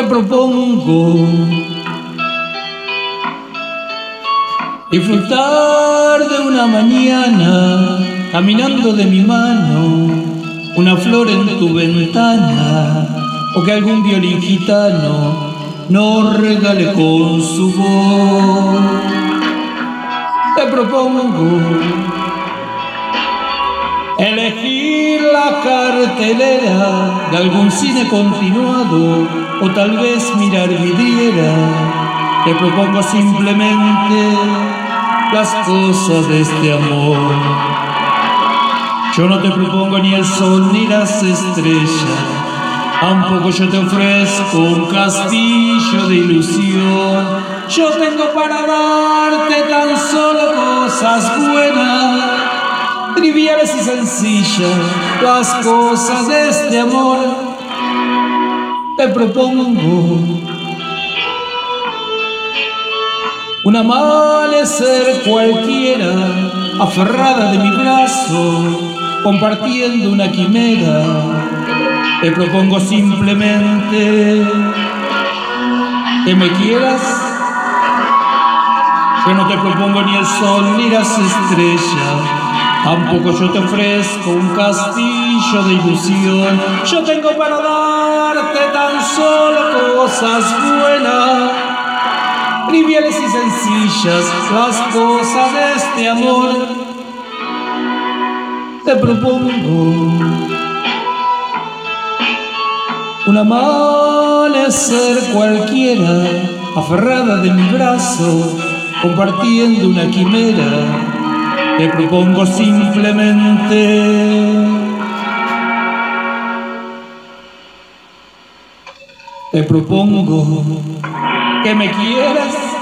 propongo disfrutar de una mañana caminando de mi mano, una flor en tu ventana, o que algún violín gitano nos regale con su voz. Te propongo elegir la cartelera de algún cine continuado, o tal vez mirar vidriera. Te propongo simplemente las cosas de este amor. Yo no te propongo ni el sol ni las estrellas, tampoco yo te ofrezco un castillo de ilusión. Yo tengo para darte tan solo cosas buenas, triviales y sencillas, las cosas de este amor. Te propongo un amanecer cualquiera, aferrada de mi brazo, compartiendo una quimera. Te propongo simplemente que me quieras. Yo no te propongo ni el sol ni las estrellas, tampoco yo te ofrezco un castillo de ilusión. Yo tengo para darte tan solo cosas buenas, triviales y sencillas, las cosas de este amor. Te propongo un amanecer cualquiera, aferrada de mi brazo, compartiendo una quimera. Te propongo simplemente, te propongo que me quieras.